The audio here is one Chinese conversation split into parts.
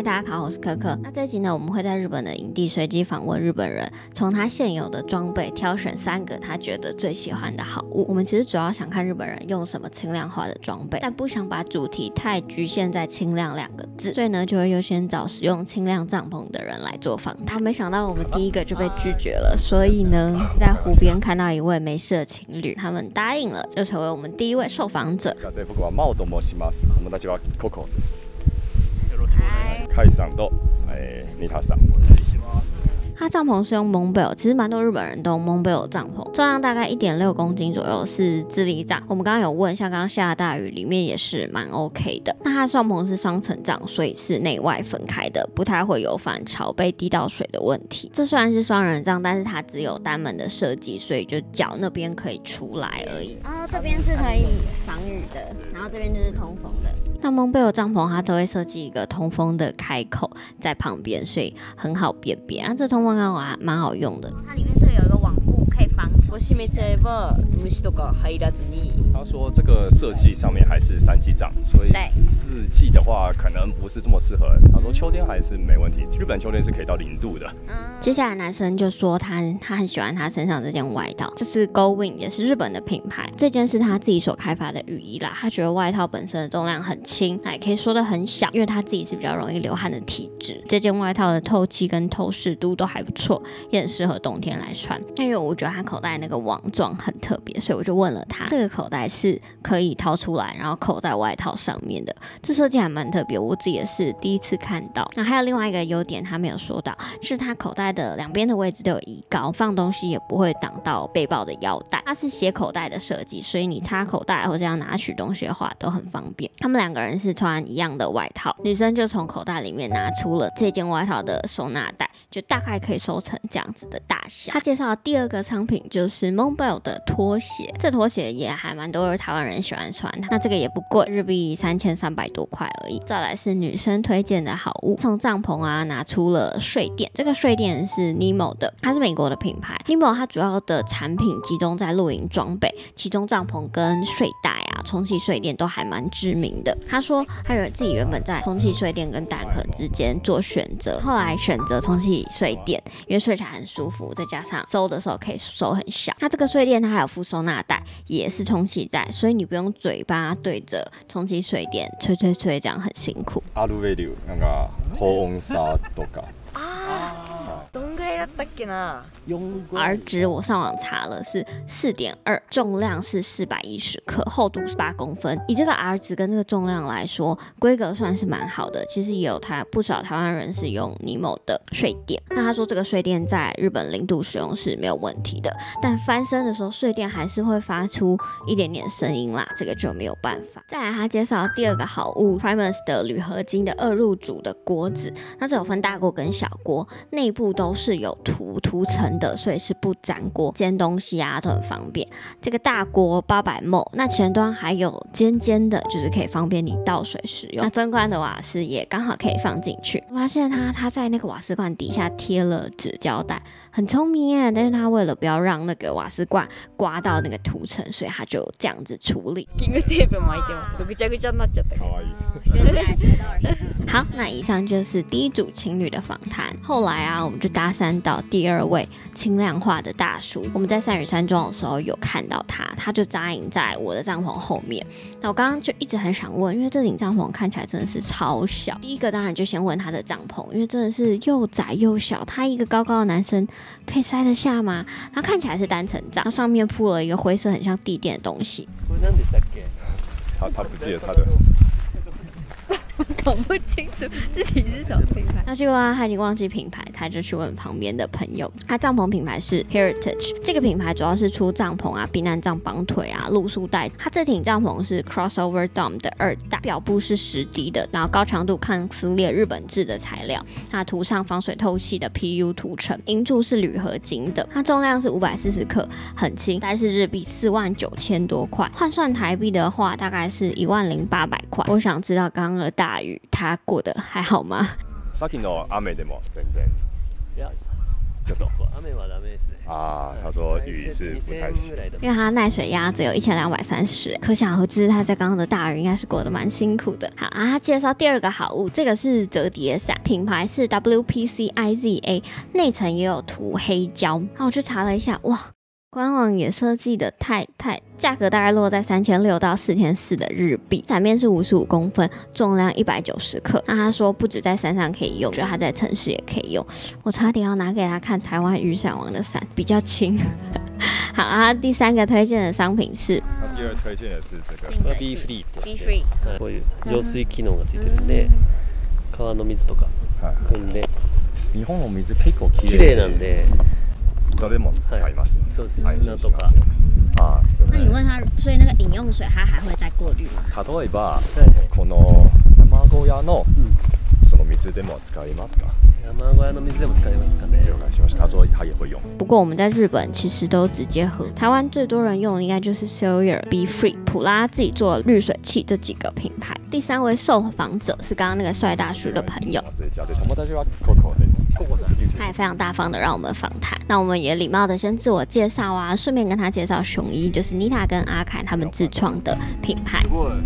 大家好，我是可可。那这一集呢，我们会在日本的营地随机访问日本人，从他现有的装备挑选3个他觉得最喜欢的好物。我们其实主要想看日本人用什么轻量化的装备，但不想把主题太局限在轻量2个字，所以呢就会优先找使用轻量帐篷的人来做访谈。没想到我们第一个就被拒绝了，所以呢在湖边看到一位没事的情侣，他们答应了，就成为我们第一位受访者。 僕はマオと申します。友達はココです。カイさんとニタさん。 它帐篷是用 Montbell， 其实蛮多日本人都用 Montbell 帐篷，重量大概 1.6公斤左右，是自立帐。我们刚刚有问，像刚刚下大雨，里面也是蛮 OK 的。那它的帐篷是双层帐，所以是内外分开的，不太会有反潮被滴到水的问题。这虽然是双人帐，但是它只有单门的设计，所以就脚那边可以出来而已。然后这边是可以防雨的，然后这边就是通风的。那Montbell帐篷它都会设计一个通风的开口在旁边，所以很好辨别。然后这通风开口还蛮好用的，它里面这里有一个网布可以防潮。 閉めちゃえば虫とか入らずに。 他说这个设计上面还是3季帐，所以4季的话可能不是这么适合。他说秋天还是没问题，日本秋天是可以到0度的。 接下来男生就说他很喜欢他身上这件外套，这是 GoWin， 也是日本的品牌。这件是他自己所开发的雨衣啦，他觉得外套本身的重量很轻，那也可以说的很小，因为他自己是比较容易流汗的体质。这件外套的透气跟透视度都还不错，也很适合冬天来穿。因为我觉得他口袋那个网状很特别，所以我就问了他，这个口袋是可以掏出来然后扣在外套上面的，这设计还蛮特别，我自己也是第一次看到。那还有另外一个优点他没有说到，是他口袋的两边的位置都有移高，放东西也不会挡到背包的腰带。它是斜口袋的设计，所以你插口袋或者要拿取东西的话都很方便。他们2个人是穿一样的外套，女生就从口袋里面拿出了这件外套的收纳袋，就大概可以收成这样子的大小。他介绍的第2个商品就是 Montbell 的拖鞋，这拖鞋也还蛮多台湾人喜欢穿，那这个也不贵，日币3300多块而已。再来是女生推荐的好物，从帐篷啊拿出了睡垫，这个睡垫是 Nemo 的，它是美国的品牌。Nemo 它主要的产品集中在露营装备，其中帐篷跟睡袋啊、充气睡垫都还蛮知名的。他说他自己原本在充气睡垫跟蛋壳之间做选择，后来选择充气睡垫，因为睡起来很舒服，再加上收的时候可以收很小。那这个睡垫它还有附收纳袋，也是充气袋，所以你不用嘴巴对着充气睡垫吹吹吹，这样很辛苦。 アルベリュなんか保温差とか。 どんぐらいだったっけな ？R 值我上网查了是 4.2， 重量是410克，厚度是8公分。以这个 R 值跟这个重量来说，规格算是蛮好的。其实也有不少台湾人是用 Nemo 的睡垫。那他说这个睡垫在日本0度使用是没有问题的，但翻身的时候睡垫还是会发出一点点声音啦，这个就没有办法。再来他介绍第2个好物 Primus 的铝合金的2入主的锅子，那这有分大锅跟小锅，内部都是有涂层的，所以是不粘锅，煎东西啊都很方便。这个大锅800ml，那前端还有尖尖的，就是可以方便你倒水使用。那真罐的瓦斯也刚好可以放进去。我发现他在那个瓦斯罐底下贴了纸胶带，很聪明耶，但是他为了不要让那个瓦斯罐刮到那个涂层，所以他就这样子处理。 キングテープ巻いてます。ぐちゃぐちゃになっちゃった。 可愛い。 好，那以上就是第1组情侣的访谈。后来啊，我们就搭讪到第2位轻量化的大叔。我们在3屿山庄的时候有看到他就扎营在我的帐篷后面。那我刚刚就一直很想问，因为这顶帐篷看起来真的是超小。第一个当然就先问他的帐篷，因为真的是又窄又小，他一个高高的男生可以塞得下吗？他看起来是单层帐，它上面铺了一个灰色很像地垫的东西。 他不记得他的。 搞不清楚自己是什么品牌。 那结果他已经忘记品牌，他就去问旁边的朋友。他帐篷品牌是 Heritage， 这个品牌主要是出帐篷啊、避难帐、绑腿啊、露宿袋。它这挺帐篷是 Crossover Dome 的2代，表布是10D 的，然后高强度抗撕裂日本制的材料，它涂上防水透气的 PU 涂层，银柱是铝合金的，它重量是540克，很轻，大概是日币49000多块，换算台币的话大概是10800块。我想知道刚刚的大雨他过得还好吗？ さっきの雨でも全然。 ちょっと雨はダメですね。 啊，他说雨是不太行。 因为它耐水压只有1230，可想而知它在刚刚的大雨应该是过得蛮辛苦的。好啊，他介绍第二个好物，这个是折叠伞，品牌是 WPCIZA， 内层也有涂黑胶。然后我去查了一下，哇，官网也设计的太价格大概落在3600到4400的日币，伞面是55公分，重量190克。那他说不止在山上可以用，觉得他在城市也可以用。我差点要拿给他看台湾雨伞王的伞，比较轻。好啊，第三个推荐的商品是， 他第二推荐的是这个 B free って ？Be やつ free。 こういう浄水機能がついてるんで、川の水とか汲んで。 日本の水結構綺麗なんで。 それも使います。 そうですね。砂とか。 啊。 那你问他，所以那个饮用水它还会再过滤吗？ 例えばこの山小屋のその水でも使いますか？ 山小屋の水でも使いますかね。 了解しました。他说他也会用。 不过我们在日本其实都直接喝，台湾最多人用的应该就是 Sawyer、Be Free、普拉自己做的滤水器这几个品牌。第三位受访者是刚刚那个帅大叔的朋友，他也非常大方的让我们访谈。那我们也礼貌的先自我介绍啊，顺便跟他介绍熊一，就是妮塔跟阿凯他们自创的品牌。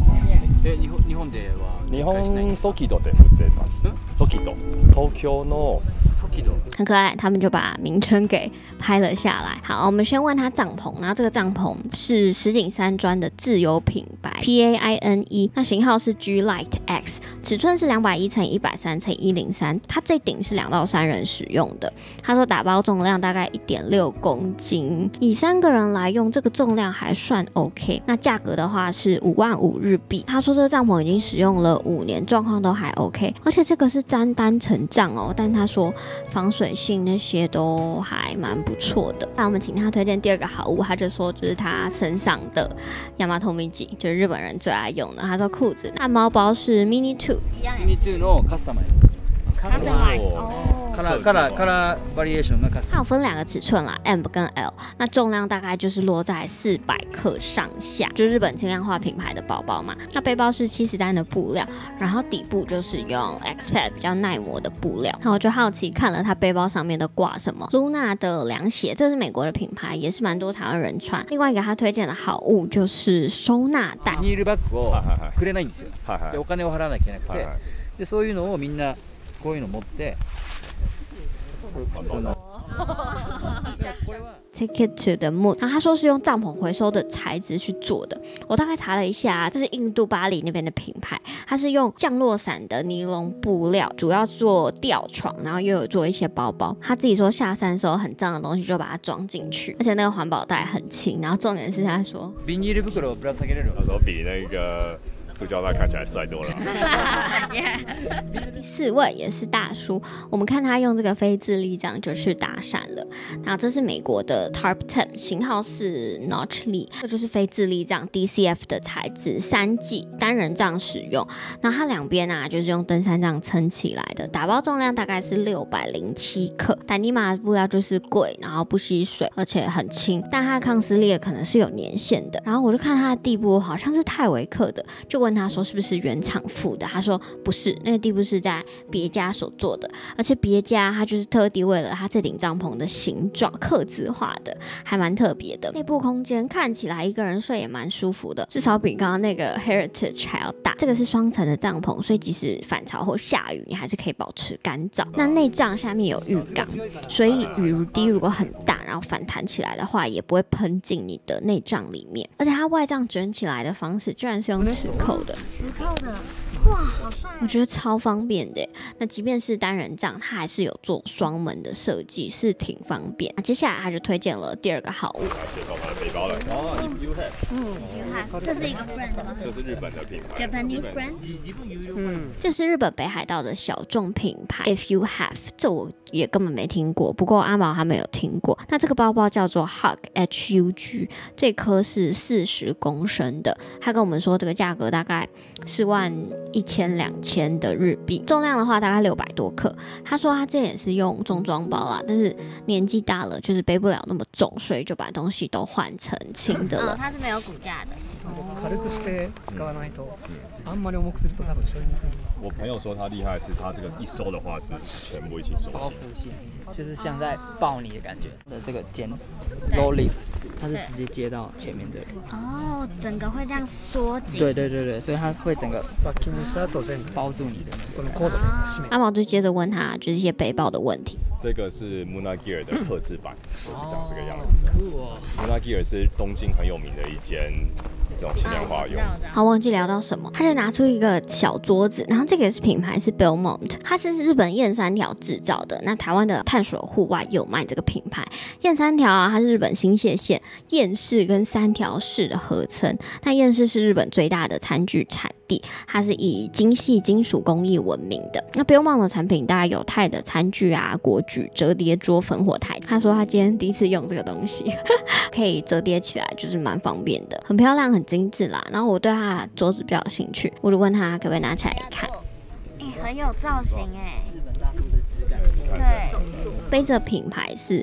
日本ソキドで売ってます。ソキド、東京の很可爱，他们就把名称给拍了下来。好，我们先问他帐篷，然后这个帐篷是石景山砖的自有品牌 PAINE， 那型号是 G Light X， 尺寸是210×130×103，它这顶是2到3人使用的。他说打包重量大概1.6公斤，以3个人来用，这个重量还算 OK。那价格的话是55000日币。他说这个帐篷已经使用了5年，状况都还 OK， 而且这个是单层帐哦，但他说防水性那些都还蛮不错的。那我们请他推荐第二个好物，他就说就是他身上的Yamatomichi，就是日本人最爱用的。他说裤子，那猫包是 Mini Two， Mini Two のカスタマイズ。カラーバリエーションがカスタマイズ。 它有分2个尺寸啦 ，M 跟 L， 那重量大概就是落在400克上下，就日本轻量化品牌的包包嘛。那背包是70单的布料，然后底部就是用 Xpad 比较耐磨的布料。那我就好奇看了它背包上面的挂什么 ，Luna 的凉鞋，这是美国的品牌，也是蛮多台湾人穿。另外一个他推荐的好物就是收纳袋。 ビニールバッグをくれないんですよ。でお金を払わなきゃいけなくて、でそういうのをみんなこういうの持って。 Take it to the moon。然后他说是用帐篷回收的材质去做的。我大概查了一下，这是印度巴黎那边的品牌，它是用降落伞的尼龙布料，主要做吊床，然后又有做一些包包。他自己说下山的时候很脏的东西就把它装进去，而且那个环保袋很轻。然后重点是他说， ビニール袋をぶら下げれる。 他说比那个塑胶袋看起来帅多了。 第4位也是大叔，我们看他用这个非自立杖就去打伞了。然后这是美国的 Tarp 10， 型号是 Notchly， 这就是非自立杖 DCF 的材质，3季单人杖使用。然后它两边啊就是用登山杖撑起来的，打包重量大概是607克。丹尼玛的布料就是贵，然后不吸水，而且很轻，但它的抗撕裂可能是有年限的。然后我就看它的地布好像是泰维克的，就问他说是不是原厂附的，他说不是，那个地布是在别家所做的，而且别家他就是特地为了他这顶帐篷的形状客制化的，还蛮特别的。内部空间看起来一个人睡也蛮舒服的，至少比刚刚那个 Heritage 还要大。这个是双层的帐篷，所以即使反潮或下雨，你还是可以保持干燥。那内帐下面有浴缸，所以雨滴如果很大，然后反弹起来的话，也不会喷进你的内帐里面。而且它外帐卷起来的方式居然是用磁扣的，磁扣的，哇，好帅！我觉得超方便的。那即便是单人帐，它还是有做双门的设计，是挺方便。接下来他就推荐了第二个好物， 介绍他的背包了。哦 ，You have， 这是一个 brand 吗？ 这是日本的品牌 ，Japanese brand。这是日本北海道的小众品牌 If You Have， 这我也根本没听过，不过阿毛他们有听过。那这个包包叫做 HUG， 这颗是40公升的，他跟我们说这个价格大概41000-2000的日币，重量的话大概600多克。他说他这也是用重装包啦，但是年纪大了就是背不了那么重，所以就把东西都换成轻的了。它是没有骨架的。 軽くして使わないと、あんまり重くすると多分收にくい。 我朋友说他厉害是，他这个一收的话是全部一起收起。 就是像在抱你的感觉的这个肩 low lift， 它是直接接到前面这里。 哦，整个会这样缩紧。 对，所以它会整个包住你的那个。 阿毛就接着问他就是一些背包的问题。 这个是 Muna Gear 的特制版，就是长这个样子的。Muna Gear 是东京很有名的一间这种轻量化用。 好，忘记聊到什么，他就拿出一个小桌子，然后这个品牌是 Belmont， 它是日本燕三条制造的。那台湾的探索户外有卖这个品牌。燕三条啊，它是日本新泻县燕市跟三条市的合称。那燕市是日本最大的餐具产地，它是以精细金属工艺闻名的。那 Belmont 的产品大概有钛的餐具啊、锅具、折叠桌、烽火台。他说他今天第一次用这个东西，可以折叠起来，就是蛮方便的，很漂亮、很精致啦。然后我对他的桌子比较有兴趣，我就问他可不可以拿起来看。很有造型日本大叔的质感。 对，杯子品牌是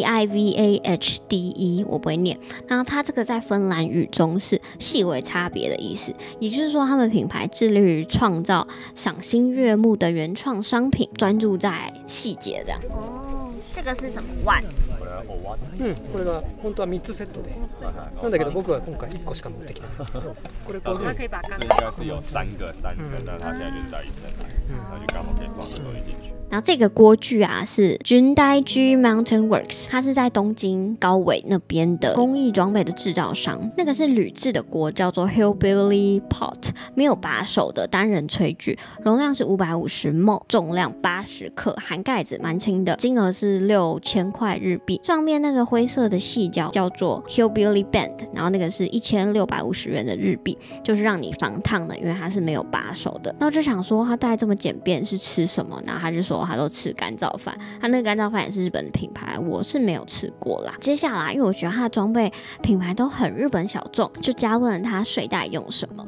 VIVAHDE， 我不会念。然后它这个在芬兰语中是细微差别的意思，也就是说他们品牌致力于创造赏心悦目的原创商品，专注在细节这样。哦，这个是什么碗？ これが本当は3つセットで、なんだけど僕は今回1個しか持ってきてない。これ它可以把这应该是有3层，但它现在就是带1层来，然后就刚好可以放这东西进去。 然后这个锅具啊是 Jundaiji Mountain Works， 它是在东京高尾那边的工艺装备的制造商。那个是铝制的锅，叫做 Hillbilly Pot， 没有把手的单人炊具，容量是550 ml， 重量80克，含盖子，蛮轻的，金额是6000块日币。上面那个灰色的细胶叫做 Hillbilly Band， 然后那个是1650元的日币，就是让你防烫的，因为它是没有把手的。那我就想说，它带这么简便是吃什么？然后他就说他都吃干燥饭，他那个干燥饭也是日本的品牌，我是没有吃过啦。接下来，因为我觉得他的装备品牌都很日本小众，就加问他睡袋用什么。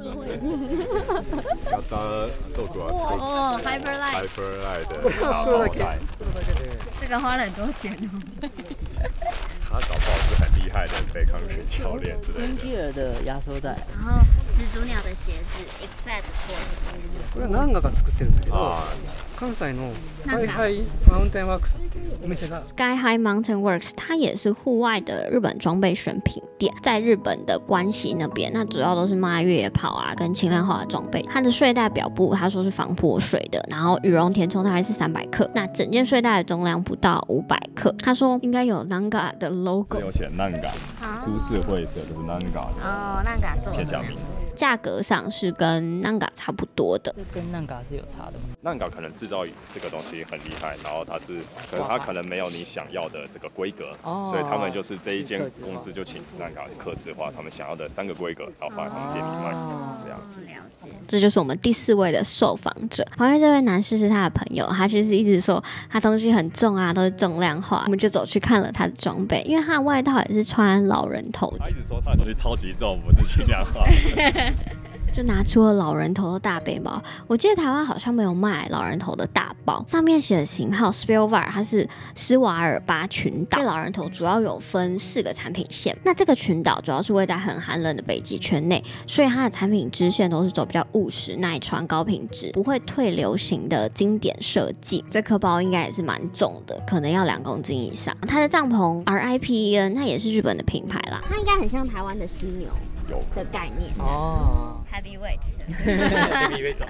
哦 ，Hyperlight 的大包袋， 这个花了很多钱哦。 他搞不好是很厉害的背抗学教练之类的。 Gear 的压缩带， 然后始祖鸟的鞋子 Expect Force。 これはナンガが作ってるんだけど、関西のスカイハイマウンテンワークスっていうお店が Sky High Mountain Works， 它也是户外的日本装备选品店，在日本的关西那边，那主要都是卖越野跑啊跟轻量化的装备。它的睡袋表布他说是防泼水的，然后羽绒填充大概是300克，那整件睡袋的重量不到500克。他说应该有 Nanga 的 logo， 有写 Nanga， 株式会社就是 Nanga 的哦 ，Nanga 做的片假名字。 价格上是跟 Nanga 差不多的， 这跟 Nanga 是有差的吗 ？Nanga 可能制造这个东西很厉害，然后它可能没有你想要的这个规格，所以他们就是这一间公司就请 Nanga 客制化他们想要的3个规格，然后放在他们店里卖，这样子。 了解。这就是我们第4位的受访者。旁边这位男士是他的朋友，他就是一直说他东西很重啊，都是重量化。我们就走去看了他的装备，因为他的外套也是穿老人头的。 他一直说他的东西超级重，不是轻量化。 就拿出了老人头的大背包，我记得台湾好像没有卖老人头的大包，上面写的型号 Spielvar， 它是斯瓦尔巴群岛。老人头主要有分4个产品线，那这个群岛主要是位在很寒冷的北极圈内，所以它的产品支线都是走比较务实、耐穿、高品质、不会退流行的经典设计。这颗包应该也是蛮重的，可能要2公斤以上。它的帐篷 RIPEN， 那也是日本的品牌啦，它应该很像台湾的犀牛的概念哦。Heavyweight，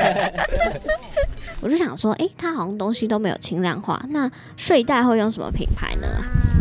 我就想说，它好像东西都没有轻量化，那睡袋会用什么品牌呢？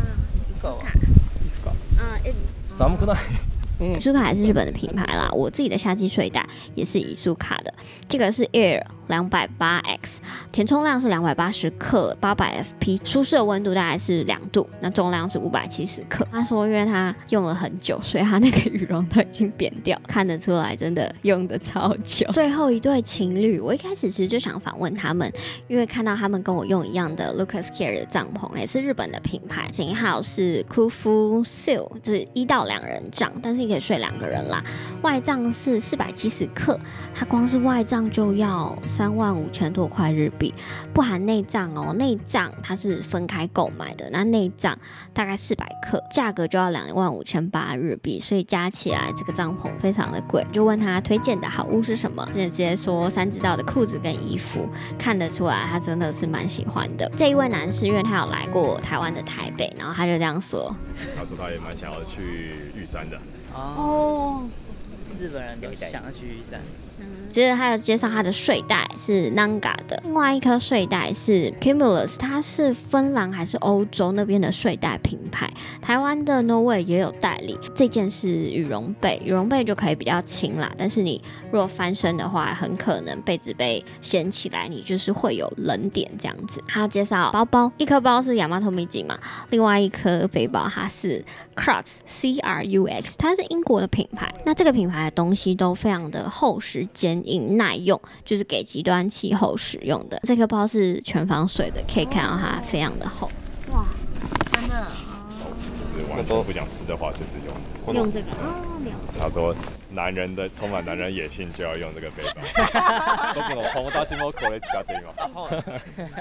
寒くない。 伊苏卡还是日本的品牌啦，我自己的夏季睡袋也是伊苏卡的，这个是 Air 280X， 填充量是280克，800 FP， 舒适的温度大概是2度，那重量是570克。他说因为他用了很久，所以他那个羽绒都已经扁掉，看得出来真的用的超久。最后一对情侣，我一开始其实就想访问他们，因为看到他们跟我用一样的 Lucas Gear 的帐篷，也是日本的品牌，型号是 Kufu Seal， 就是1到2人帐，但是议可以睡2个人啦。外账是470克，它光是外账就要35000多块日币，不含内账哦。内账它是分开购买的，那内账大概400克，价格就要25800日币，所以加起来这个帐篷非常的贵。就问他推荐的好物是什么，就直接说3知道的裤子跟衣服，看得出来他真的是蛮喜欢的。这一位男士因为他有来过台湾的台北，然后他就这样说， 他说他也蛮想要去玉山的。 哦，日本人都想要去玉山。 接着他有介绍他的睡袋是 Nanga 的，另外一颗睡袋是 Cumulus， 它是芬兰还是欧洲那边的睡袋品牌，台湾的 Norway 也有代理。这件是羽绒被，羽绒被就可以比较轻啦，但是你如果翻身的话，很可能被子被掀起来，你就是会有冷点这样子。他介绍包包，一颗包是 Yamato Miji 嘛，另外一颗背包它是 Crux CRUX， 它是英国的品牌。那这个品牌的东西都非常的厚实坚硬耐用，就是给极端气候使用的。这颗包是全防水的，可以看到它非常的厚。 哇，真的。 就是完全不想湿的话，就是用这个哦，了解。 他说，充满男人野性就要用这个背包。僕の友達もこれ使っています。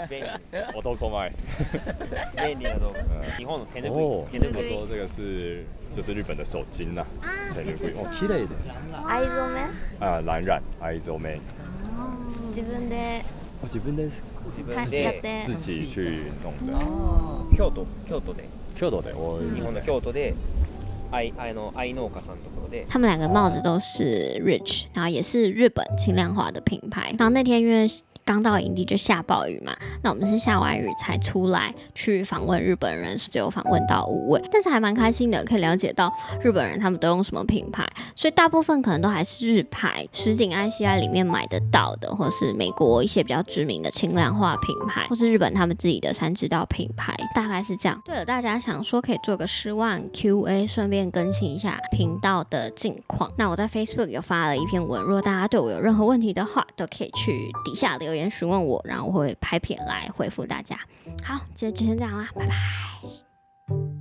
男前。 便利な道具。日本の手ぬぐい。手ぬぐい。 说这个就是日本的手巾呐，手ぬぐい。哦，綺麗です。 藍染め？ 啊，蓝染藍染め。 自分で。 自分で自己去弄的。 京都で。 京都で。 日本の京都で。愛農家さんのところで， 他们2个帽子都是 Rich， 然后也是日本轻量化的品牌。然后那天因为刚到营地就下暴雨嘛，那我们是下完雨才出来去访问日本人，只有访问到5位，但是还蛮开心的，可以了解到日本人他们都用什么品牌，所以大部分可能都还是日牌，石井 ICI 里面买得到的，或是美国一些比较知名的轻量化品牌，或是日本他们自己的3知道品牌，大概是这样。对了，大家想说可以做个10万 QA， 顺便更新一下频道的近况。那我在 Facebook 有发了一篇文，如果大家对我有任何问题的话，都可以去底下留言询问我，然后我会拍片来回复大家。好，今天就先这样啦，拜拜。